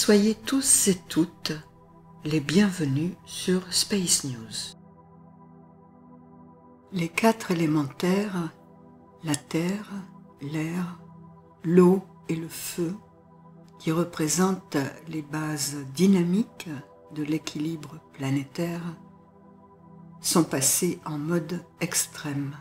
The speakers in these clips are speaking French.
Soyez tous et toutes les bienvenus sur Space News. Les 4 élémentaires, la terre, l'air, l'eau et le feu, qui représentent les bases dynamiques de l'équilibre planétaire, sont passés en mode extrême.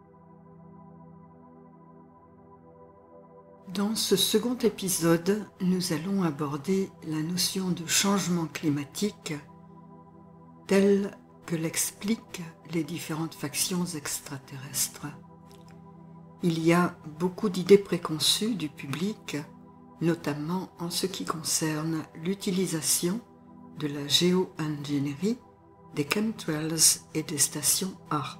Dans ce second épisode, nous allons aborder la notion de changement climatique telle que l'expliquent les différentes factions extraterrestres. Il y a beaucoup d'idées préconçues du public, notamment en ce qui concerne l'utilisation de la géo-ingénierie, des chemtrails et des stations HAARP.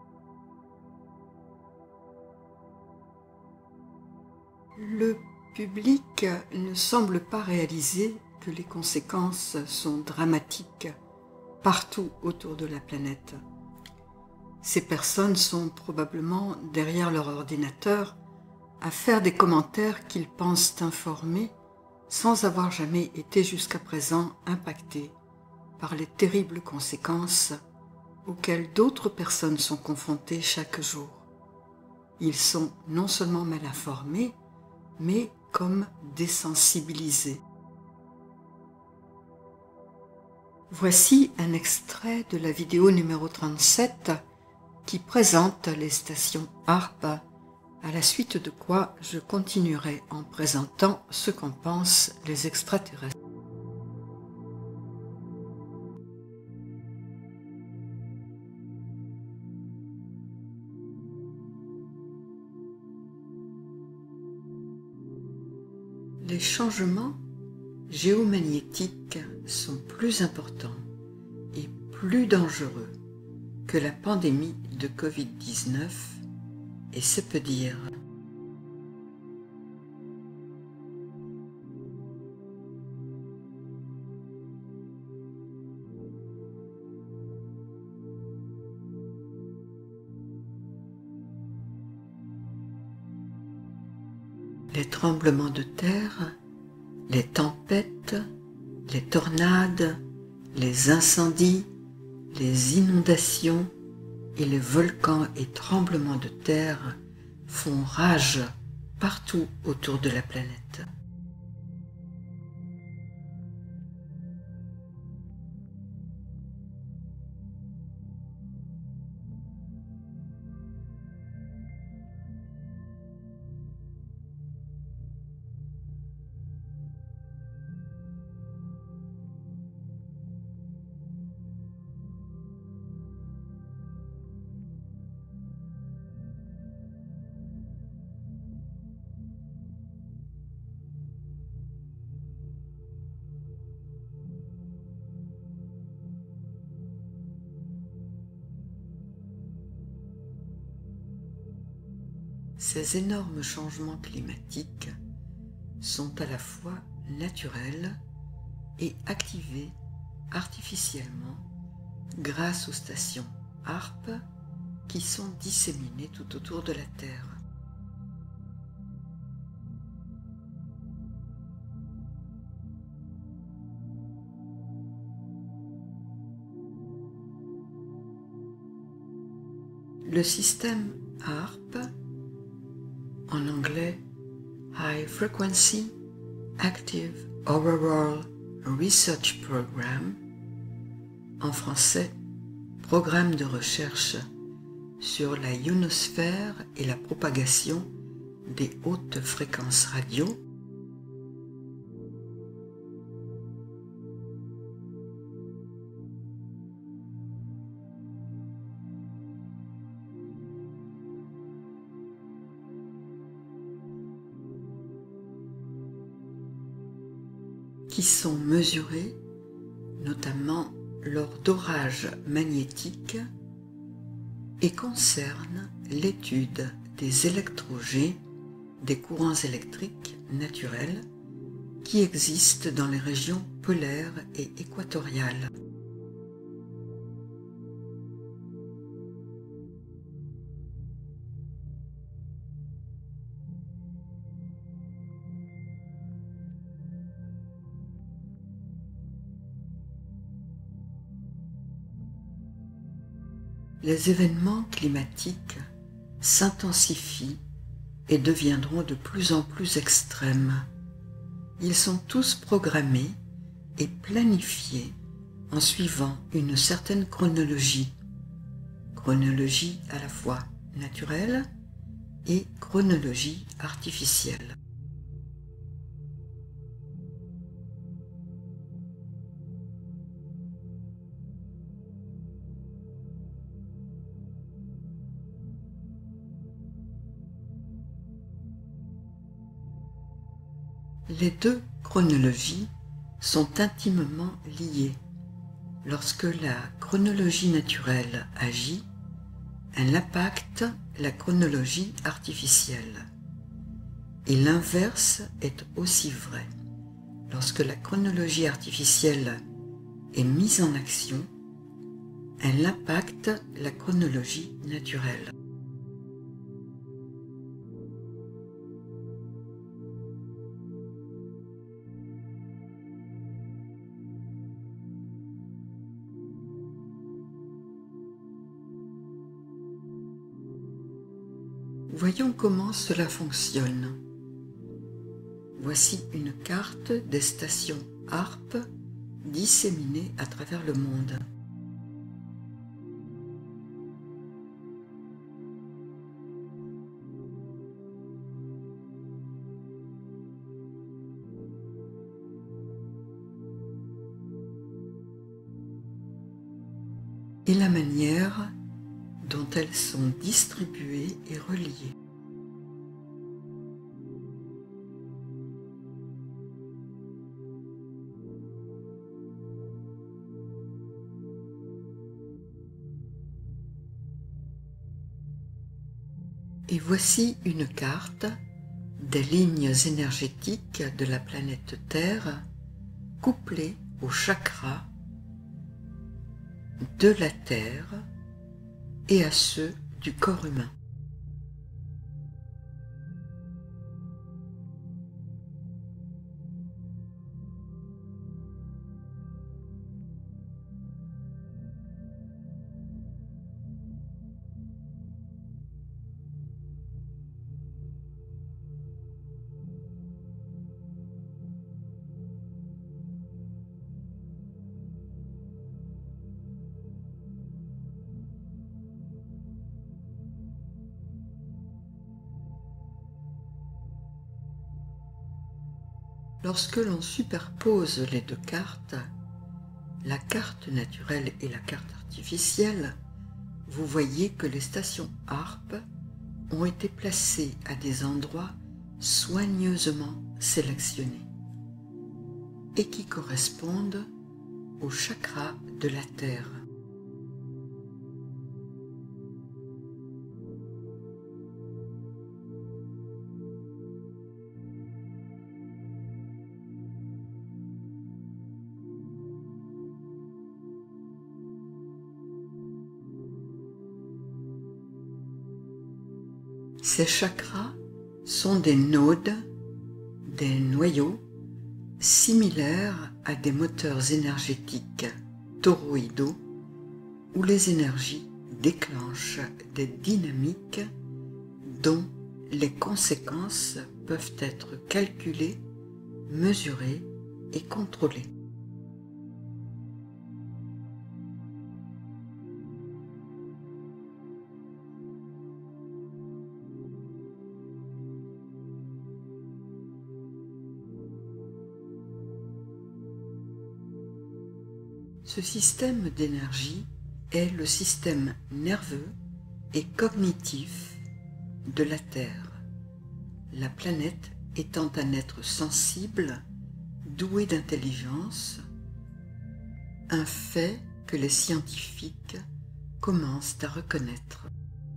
Le public ne semble pas réaliser que les conséquences sont dramatiques partout autour de la planète. Ces personnes sont probablement derrière leur ordinateur à faire des commentaires qu'ils pensent informés sans avoir jamais été jusqu'à présent impactés par les terribles conséquences auxquelles d'autres personnes sont confrontées chaque jour. Ils sont non seulement mal informés, mais comme désensibilisés. Voici un extrait de la vidéo numéro 37 qui présente les stations HAARP, à la suite de quoi je continuerai en présentant ce qu'en pensent les extraterrestres. Les changements géomagnétiques sont plus importants et plus dangereux que la pandémie de Covid-19, et c'est peu dire. Les tremblements de terre, les tempêtes, les tornades, les incendies, les inondations et les volcans et tremblements de terre font rage partout autour de la planète. Ces énormes changements climatiques sont à la fois naturels et activés artificiellement grâce aux stations HAARP qui sont disséminées tout autour de la Terre. Le système HAARP, en anglais High Frequency Active Auroral Research Program, en français Programme de recherche sur la ionosphère et la propagation des hautes fréquences radio, qui sont mesurés notamment lors d'orages magnétiques et concernent l'étude des électrojets des courants électriques naturels qui existent dans les régions polaires et équatoriales. les événements climatiques s'intensifient et deviendront de plus en plus extrêmes. Ils sont tous programmés et planifiés en suivant une certaine chronologie à la fois naturelle et chronologie artificielle. Les deux chronologies sont intimement liées. Lorsque la chronologie naturelle agit, elle impacte la chronologie artificielle. Et l'inverse est aussi vrai. Lorsque la chronologie artificielle est mise en action, elle impacte la chronologie naturelle. Voyons comment cela fonctionne. Voici une carte des stations HARP disséminées à travers le monde. Et la manière dont elles sont distribuées et reliées. Et voici une carte des lignes énergétiques de la planète Terre couplées aux chakras de la Terre et à ceux du corps humain. Lorsque l'on superpose les deux cartes, la carte naturelle et la carte artificielle, vous voyez que les stations HARP ont été placées à des endroits soigneusement sélectionnés et qui correspondent aux chakras de la Terre. Ces chakras sont des nodes, des noyaux similaires à des moteurs énergétiques toroïdaux où les énergies déclenchent des dynamiques dont les conséquences peuvent être calculées, mesurées et contrôlées. Ce système d'énergie est le système nerveux et cognitif de la Terre, la planète étant un être sensible, doué d'intelligence, un fait que les scientifiques commencent à reconnaître.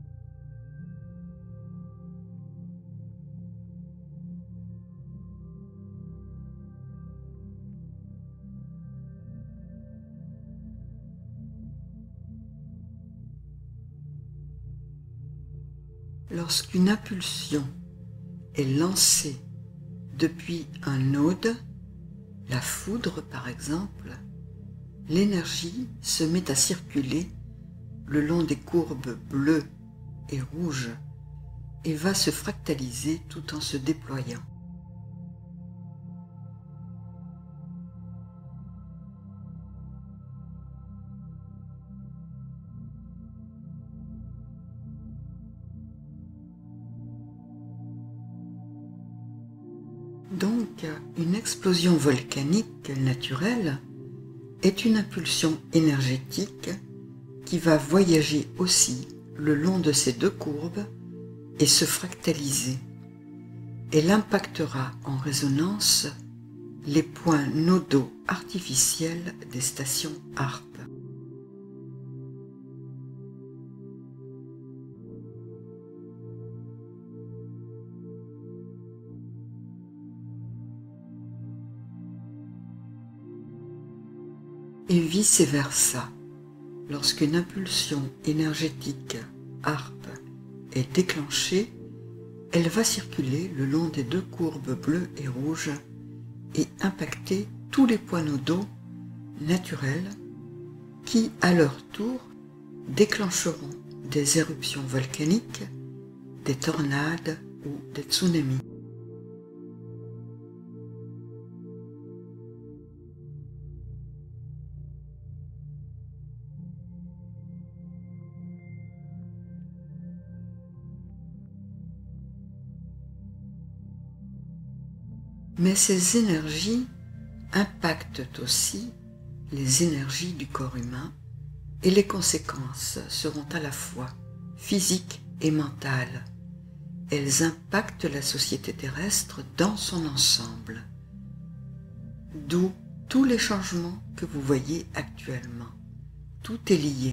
Lorsqu'une impulsion est lancée depuis un node, la foudre par exemple, l'énergie se met à circuler le long des courbes bleues et rouges et va se fractaliser tout en se déployant. Donc, une explosion volcanique naturelle est une impulsion énergétique qui va voyager aussi le long de ces deux courbes et se fractaliser. Elle impactera en résonance les points nodaux artificiels des stations HAARP. Et vice-versa, lorsqu'une impulsion énergétique HAARP est déclenchée, elle va circuler le long des deux courbes bleues et rouges et impacter tous les points nodaux naturels qui, à leur tour, déclencheront des éruptions volcaniques, des tornades ou des tsunamis. Mais ces énergies impactent aussi les énergies du corps humain et les conséquences seront à la fois physiques et mentales. Elles impactent la société terrestre dans son ensemble, d'où tous les changements que vous voyez actuellement. Tout est lié.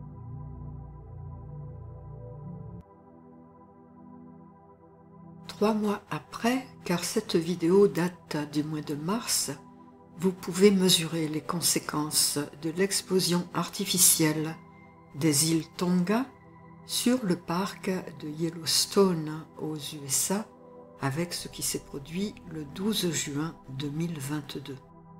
Trois mois après, car cette vidéo date du mois de mars, vous pouvez mesurer les conséquences de l'explosion artificielle des îles Tonga sur le parc de Yellowstone aux USA avec ce qui s'est produit le 12 juin 2022.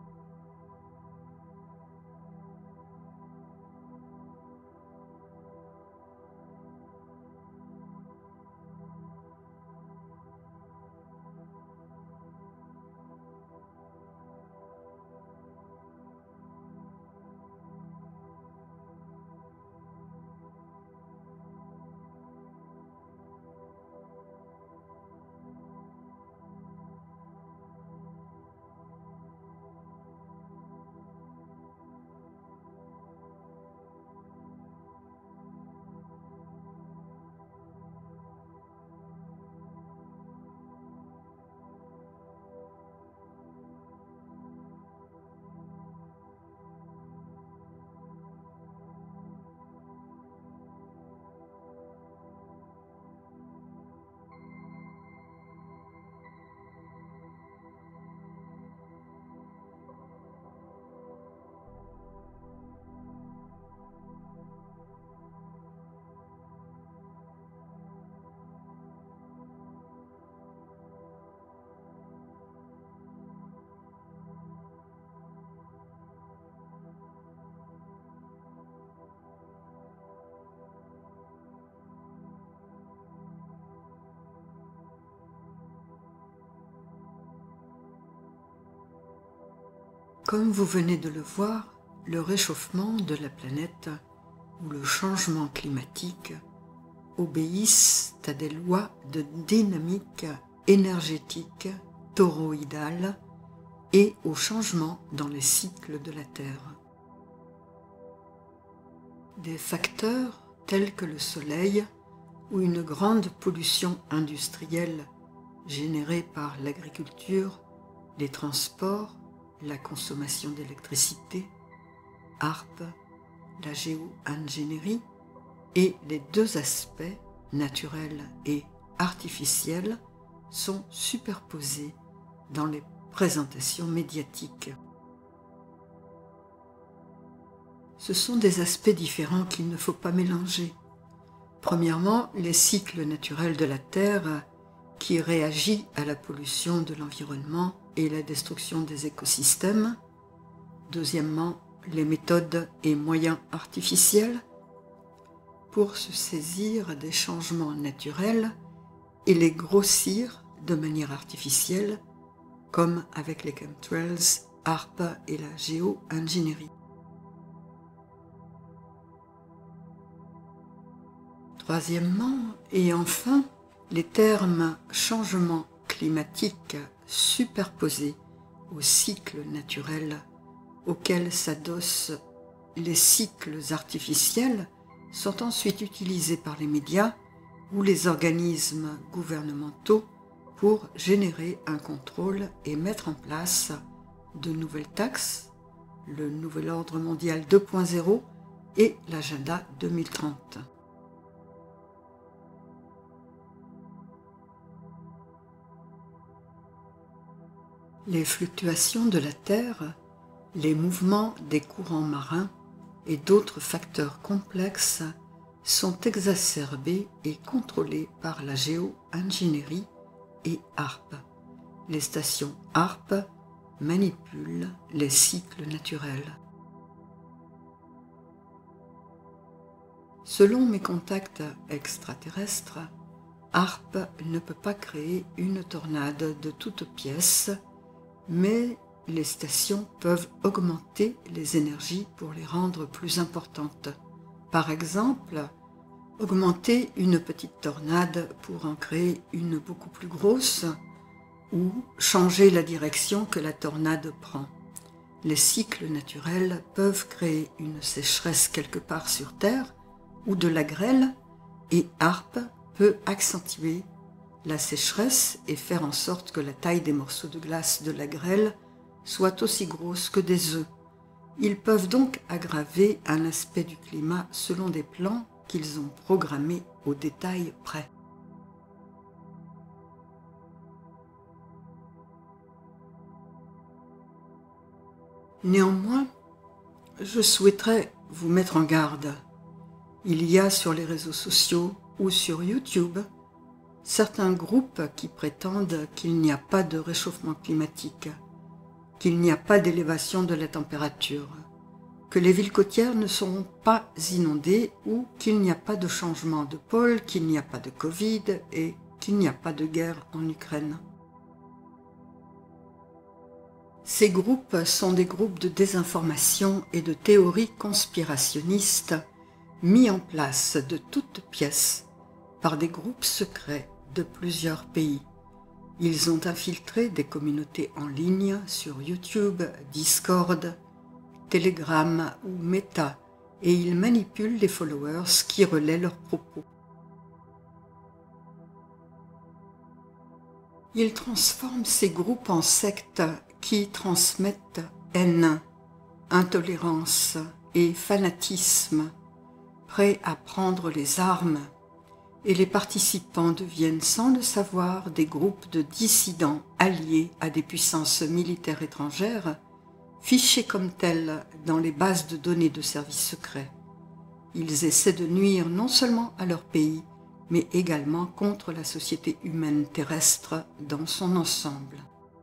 Comme vous venez de le voir, le réchauffement de la planète ou le changement climatique obéissent à des lois de dynamique énergétique toroïdale et aux changements dans les cycles de la Terre. Des facteurs tels que le soleil ou une grande pollution industrielle générée par l'agriculture, les transports, la consommation d'électricité, HAARP, la géo-ingénierie et les deux aspects, naturels et artificiels, sont superposés dans les présentations médiatiques. Ce sont des aspects différents qu'il ne faut pas mélanger. Premièrement, les cycles naturels de la Terre qui réagit à la pollution de l'environnement et la destruction des écosystèmes. Deuxièmement, les méthodes et moyens artificiels. pour se saisir des changements naturels et les grossir de manière artificielle, comme avec les chemtrails, HAARP et la géo-ingénierie. Troisièmement, et enfin, les termes changement climatique superposés aux cycles naturels auxquels s'adossent les cycles artificiels sont ensuite utilisés par les médias ou les organismes gouvernementaux pour générer un contrôle et mettre en place de nouvelles taxes, le nouvel ordre mondial 2.0 et l'agenda 2030. Les fluctuations de la Terre, les mouvements des courants marins et d'autres facteurs complexes sont exacerbés et contrôlés par la géo-ingénierie et HAARP. Les stations HAARP manipulent les cycles naturels. Selon mes contacts extraterrestres, HAARP ne peut pas créer une tornade de toutes pièces, mais les stations peuvent augmenter les énergies pour les rendre plus importantes. Par exemple, augmenter une petite tornade pour en créer une beaucoup plus grosse ou changer la direction que la tornade prend. Les cycles naturels peuvent créer une sécheresse quelque part sur Terre ou de la grêle et HAARP peut accentuer la sécheresse et faire en sorte que la taille des morceaux de glace de la grêle soit aussi grosse que des œufs. Ils peuvent donc aggraver un aspect du climat selon des plans qu'ils ont programmés au détail près. Néanmoins, je souhaiterais vous mettre en garde. Il y a sur les réseaux sociaux ou sur YouTube certains groupes qui prétendent qu'il n'y a pas de réchauffement climatique, qu'il n'y a pas d'élévation de la température, que les villes côtières ne seront pas inondées ou qu'il n'y a pas de changement de pôle, qu'il n'y a pas de Covid et qu'il n'y a pas de guerre en Ukraine. Ces groupes sont des groupes de désinformation et de théories conspirationnistes mis en place de toutes pièces par des groupes secrets de plusieurs pays. Ils ont infiltré des communautés en ligne sur YouTube, Discord, Telegram ou Meta et ils manipulent les followers qui relaient leurs propos. Ils transforment ces groupes en sectes qui transmettent haine, intolérance et fanatisme, prêts à prendre les armes, et les participants deviennent sans le savoir des groupes de dissidents alliés à des puissances militaires étrangères, fichés comme tels dans les bases de données de services secrets. Ils essaient de nuire non seulement à leur pays, mais également contre la société humaine terrestre dans son ensemble.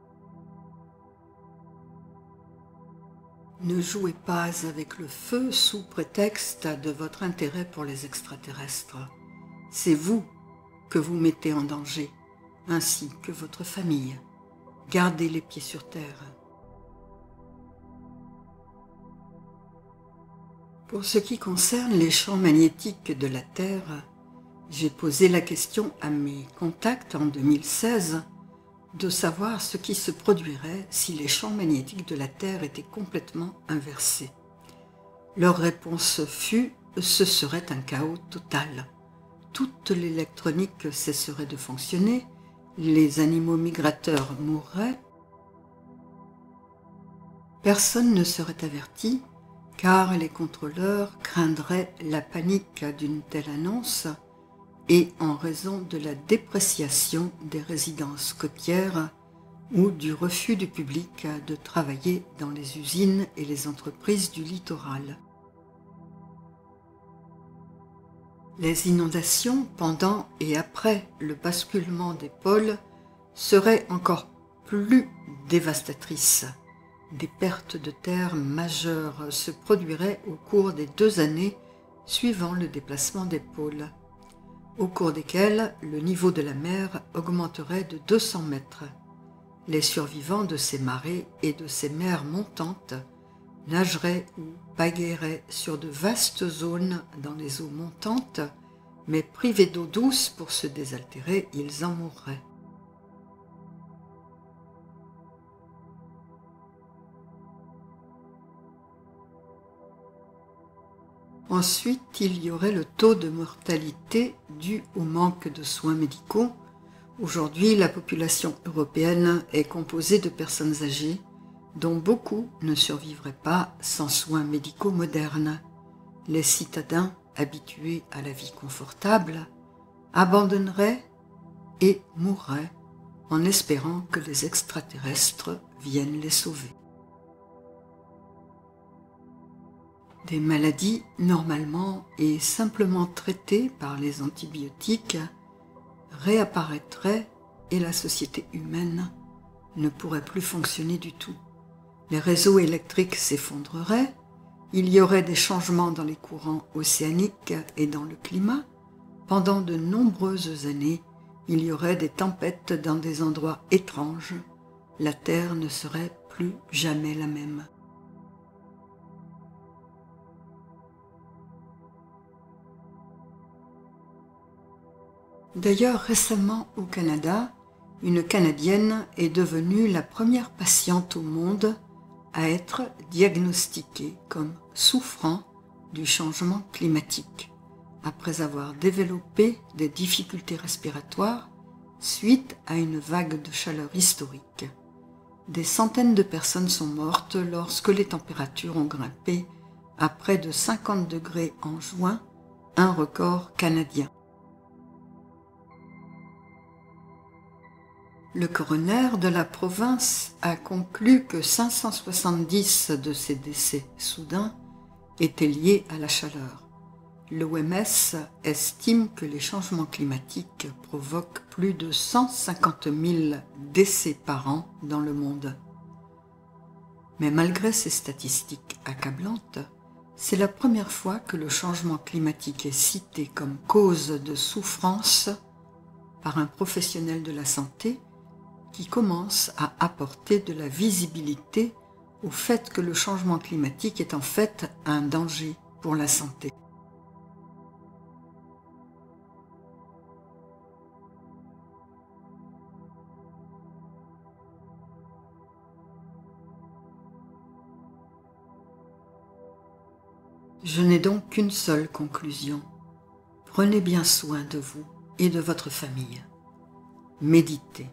Ne jouez pas avec le feu sous prétexte de votre intérêt pour les extraterrestres. C'est vous que vous mettez en danger, ainsi que votre famille. Gardez les pieds sur terre. Pour ce qui concerne les champs magnétiques de la Terre, j'ai posé la question à mes contacts en 2016 de savoir ce qui se produirait si les champs magnétiques de la Terre étaient complètement inversés. Leur réponse fut « ce serait un chaos total ». Toute l'électronique cesserait de fonctionner, les animaux migrateurs mourraient, personne ne serait averti car les contrôleurs craindraient la panique d'une telle annonce et en raison de la dépréciation des résidences côtières ou du refus du public de travailler dans les usines et les entreprises du littoral. Les inondations pendant et après le basculement des pôles seraient encore plus dévastatrices. Des pertes de terre majeures se produiraient au cours des 2 années suivant le déplacement des pôles, au cours desquels le niveau de la mer augmenterait de 200 mètres. Les survivants de ces marées et de ces mers montantes nageraient ou pagaieraient sur de vastes zones dans les eaux montantes, mais privés d'eau douce pour se désaltérer, ils en mourraient. Ensuite, il y aurait le taux de mortalité dû au manque de soins médicaux. Aujourd'hui, la population européenne est composée de personnes âgées, dont beaucoup ne survivraient pas sans soins médicaux modernes. Les citadins, habitués à la vie confortable, abandonneraient et mourraient en espérant que les extraterrestres viennent les sauver. Des maladies normalement et simplement traitées par les antibiotiques réapparaîtraient et la société humaine ne pourrait plus fonctionner du tout. Les réseaux électriques s'effondreraient, il y aurait des changements dans les courants océaniques et dans le climat. Pendant de nombreuses années, il y aurait des tempêtes dans des endroits étranges. La Terre ne serait plus jamais la même. D'ailleurs, récemment au Canada, une Canadienne est devenue la première patiente au monde à être diagnostiquée comme souffrant du changement climatique, après avoir développé des difficultés respiratoires suite à une vague de chaleur historique. Des centaines de personnes sont mortes lorsque les températures ont grimpé à près de 50 degrés en juin, un record canadien. Le coroner de la province a conclu que 570 de ces décès soudains étaient liés à la chaleur. L'OMS estime que les changements climatiques provoquent plus de 150 000 décès par an dans le monde. Mais malgré ces statistiques accablantes, c'est la première fois que le changement climatique est cité comme cause de souffrance par un professionnel de la santé qui commence à apporter de la visibilité au fait que le changement climatique est en fait un danger pour la santé. Je n'ai donc qu'une seule conclusion. Prenez bien soin de vous et de votre famille. Méditez.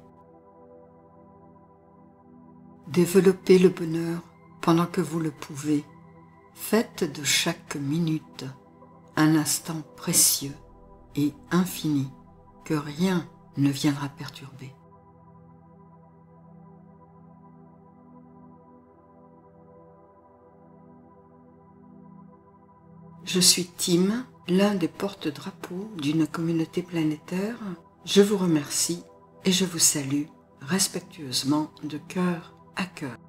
Développez le bonheur pendant que vous le pouvez. Faites de chaque minute un instant précieux et infini que rien ne viendra perturber. Je suis Tim, l'un des porte-drapeaux d'une communauté planétaire. Je vous remercie et je vous salue respectueusement de cœur à cœur.